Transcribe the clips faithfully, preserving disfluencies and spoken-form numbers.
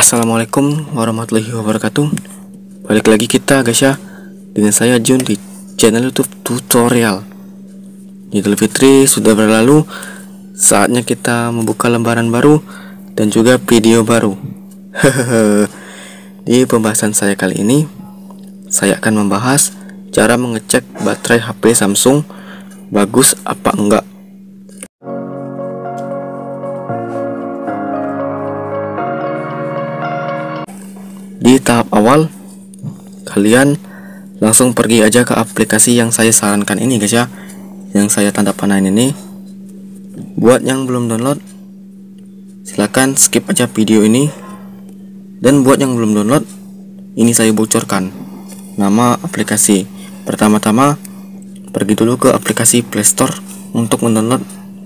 Assalamualaikum warahmatullahi wabarakatuh. Balik lagi kita guys ya, dengan saya Jun di channel YouTube tutorial. Idul Fitri sudah berlalu, saatnya kita membuka lembaran baru dan juga video baru. Di pembahasan saya kali ini, saya akan membahas cara mengecek baterai H P Samsung bagus apa enggak. Di tahap awal, kalian langsung pergi aja ke aplikasi yang saya sarankan ini guys ya, yang saya tanda panahin ini. Buat yang belum download, silahkan skip aja video ini. Dan buat yang belum download, ini saya bocorkan nama aplikasi. Pertama-tama, pergi dulu ke aplikasi Play Store untuk mendownload.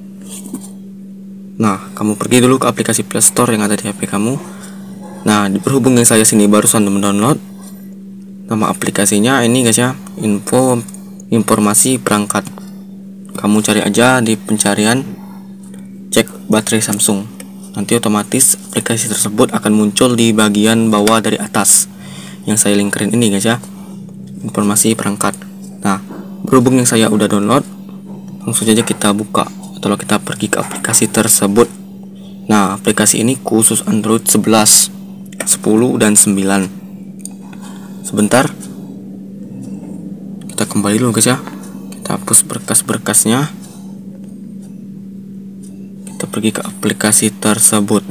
Nah, kamu pergi dulu ke aplikasi Play Store yang ada di H P kamu. Nah, berhubung yang saya sini barusan mendownload, nama aplikasinya ini guys ya, info informasi perangkat. Kamu cari aja di pencarian cek baterai Samsung. Nanti otomatis aplikasi tersebut akan muncul di bagian bawah dari atas yang saya linkerin ini guys ya, informasi perangkat. Nah, berhubung yang saya udah download, langsung saja kita buka atau kita pergi ke aplikasi tersebut. Nah, aplikasi ini khusus Android sebelas, sepuluh dan sembilan. Sebentar, kita kembali dulu guys ya, kita hapus berkas-berkasnya, kita pergi ke aplikasi tersebut.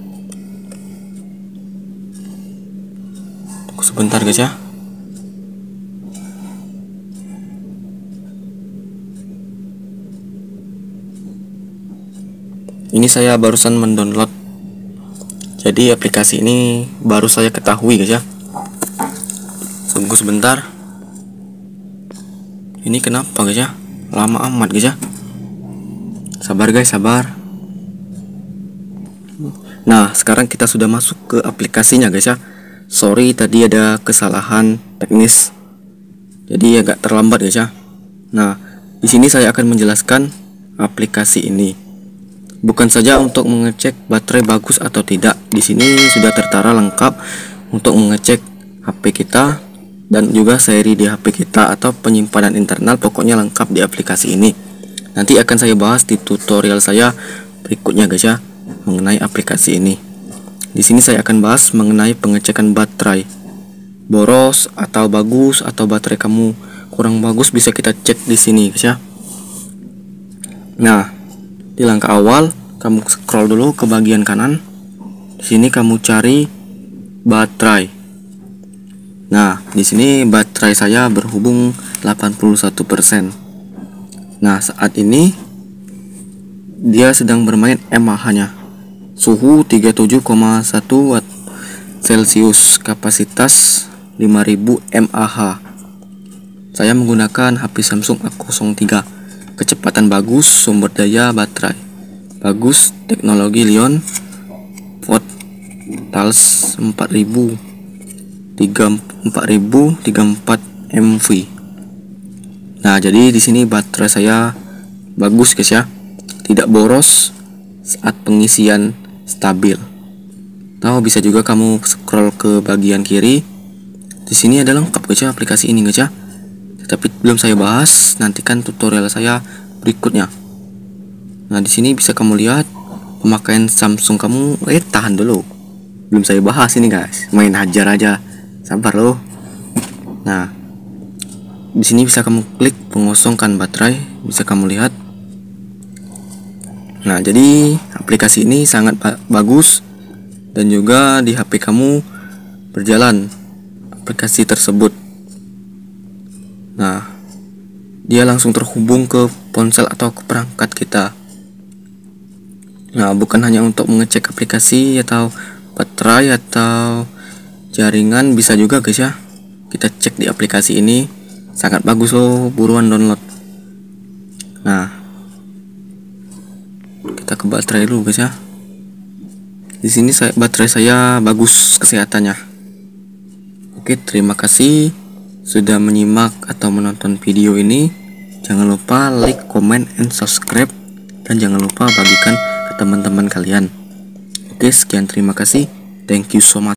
Tunggu sebentar guys ya. Ini saya barusan mendownload, jadi aplikasi ini baru saya ketahui guys ya. Tunggu sebentar. Ini kenapa guys ya, lama amat guys ya. Sabar guys, sabar. Nah, sekarang kita sudah masuk ke aplikasinya guys ya. Sorry tadi ada kesalahan teknis, jadi agak terlambat guys ya. Nah, di sini saya akan menjelaskan aplikasi ini. Bukan saja untuk mengecek baterai bagus atau tidak. Di sini sudah tertera lengkap untuk mengecek H P kita dan juga seri di H P kita atau penyimpanan internal, pokoknya lengkap di aplikasi ini. Nanti akan saya bahas di tutorial saya berikutnya guys ya, mengenai aplikasi ini. Di sini saya akan bahas mengenai pengecekan baterai. Boros atau bagus, atau baterai kamu kurang bagus, bisa kita cek di sini guys ya. Nah, di langkah awal, kamu scroll dulu ke bagian kanan. Di sini kamu cari baterai. Nah, di sini baterai saya berhubung delapan puluh satu persen. Nah, saat ini dia sedang bermain M A H-nya. Suhu tiga puluh tujuh koma satu watt Celcius, kapasitas lima ribu mAh. Saya menggunakan H P Samsung A nol tiga. Kecepatan bagus, sumber daya baterai bagus, teknologi Li-ion, watt tals empat ribu tiga puluh empat mAh. Nah, jadi di sini baterai saya bagus guys ya, tidak boros saat pengisian stabil. Tahu, bisa juga kamu scroll ke bagian kiri. Di sini ada lengkap guys ya aplikasi ini guys ya. Tapi belum saya bahas, nantikan tutorial saya berikutnya. Nah, di sini bisa kamu lihat pemakaian Samsung kamu. Eh, tahan dulu, belum saya bahas ini guys. Main hajar aja, sabar loh. Nah, di sini bisa kamu klik pengosongkan baterai, bisa kamu lihat. Nah, jadi aplikasi ini sangat ba bagus dan juga di H P kamu berjalan aplikasi tersebut. Nah, dia langsung terhubung ke ponsel atau ke perangkat kita. Nah, bukan hanya untuk mengecek aplikasi atau baterai atau jaringan, bisa juga guys ya kita cek di aplikasi ini. Sangat bagus loh, buruan download. Nah, kita ke baterai dulu guys ya. Di sini saya, baterai saya bagus kesehatannya. Oke, terima kasih sudah menyimak atau menonton video ini. Jangan lupa like, comment, and subscribe, dan jangan lupa bagikan ke teman-teman kalian. Oke, sekian, terima kasih. Thank you so much.